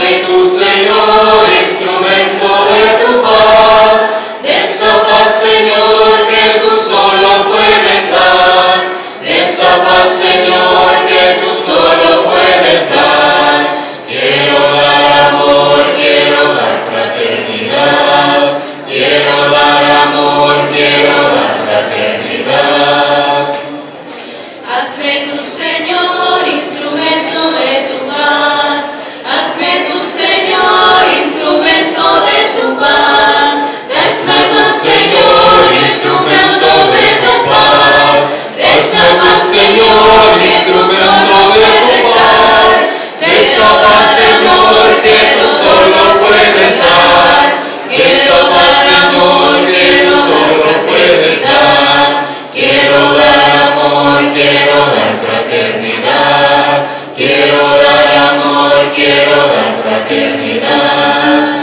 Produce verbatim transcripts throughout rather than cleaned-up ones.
Hazme tu Señor instrumento de tu paz, de esa paz, Señor, que tú solo puedes dar, de esa paz, Señor, que tú solo puedes dar. Quiero dar amor, quiero dar fraternidad, quiero dar amor, quiero dar fraternidad. Hazme tu Señor instrumento de tu paz, hazme tu Señor instrumento de tu paz, hazme tu Señor instrumento de tu paz, hazme tu Señor instrumento de tu paz, de esa paz, Señor, que tú solo puedes dar, de esa paz, Señor, que tú solo puedes dar. Quiero dar amor, quiero dar fraternidad, quiero dar amor, quiero dar fraternidad.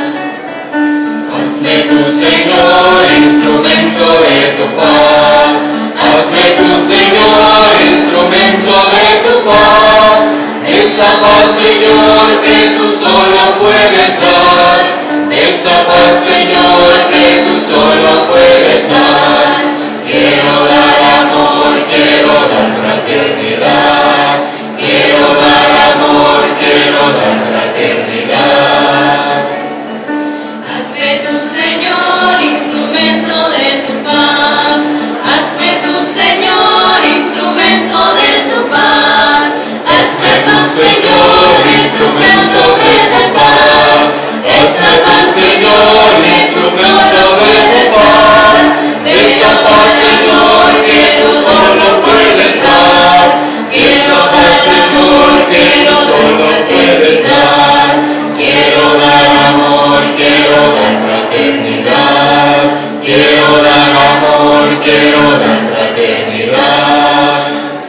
Hazme tu Señor instrumento de tu paz, hazme tu Señor instrumento de tu paz, esa paz, Señor, que tú solo puedes dar, esa paz, Señor, que tú solo puedes dar. Quiero dar amor, quiero dar fraternidad, quiero dar amor, quiero dar fraternidad. Hazme tu Señor instrumento de tu paz, hazme tu Señor instrumento de tu paz, hazme tu Señor instrumento de tu paz, hazme tu Señor instrumento de tu paz, de esa paz, Señor, que tú solo puedes dar, quiero dar Señor, que tú solo puedes dar. Quiero dar amor, quiero dar fraternidad, quiero dar amor, quiero dar fraternidad.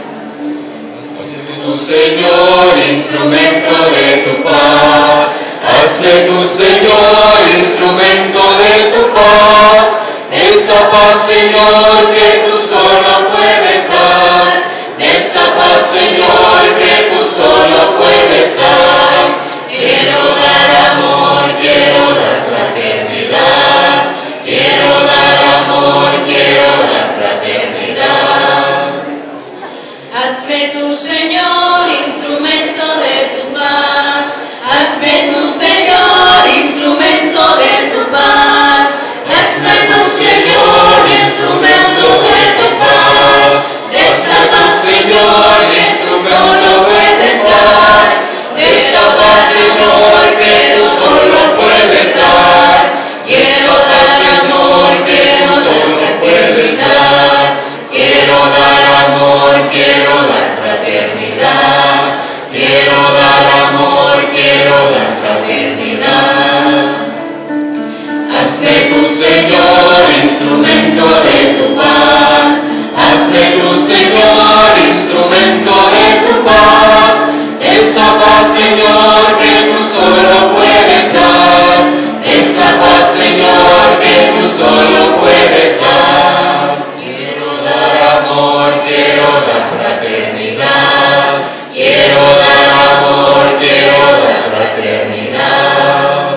Hazme tu Señor instrumento de tu paz, hazme tu Señor instrumento de tu paz, esa paz, Señor, que tú solo puedes dar, esa paz, Señor, que tú solo puedes dar. Quiero dar amor, quiero dar fraternidad, quiero dar amor, quiero dar fraternidad. Hazme tu Señor instrumento de tu paz, hazme tu Señor instrumento de tu paz, hazme tu Señor instrumento de tu paz, esa paz, Señor, que tú solo puedes dar, esa paz, Señor, que tú solo puedes dar. Quiero dar amor, que tú solo puedes dar, quiero dar amor, quiero dar fraternidad, quiero dar amor, quiero dar fraternidad. Hazme tu Señor instrumento de tu paz, hazme tu Señor instrumento de tu paz, esa paz, Señor, que tú solo puedes dar, esa paz, Señor, que tú solo puedes dar. Quiero dar amor, quiero dar fraternidad, quiero dar amor, quiero dar fraternidad.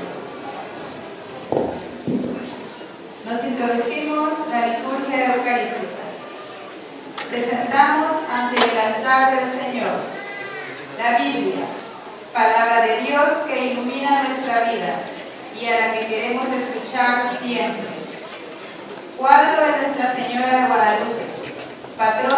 Nos introducimos la liturgia eucarística. Presentamos ante el altar del Señor la Biblia, palabra de Dios que ilumina nuestra vida y a la que queremos escuchar siempre. Cuadro de Nuestra Señora de Guadalupe, patrona